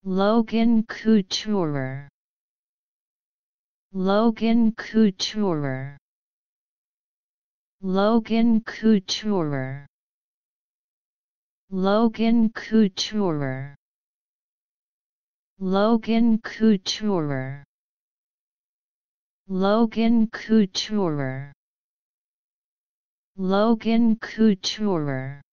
Logan Couture. Logan Couture. Logan Couture. Logan Couture. Logan Couture. Logan Couture. Logan Couture.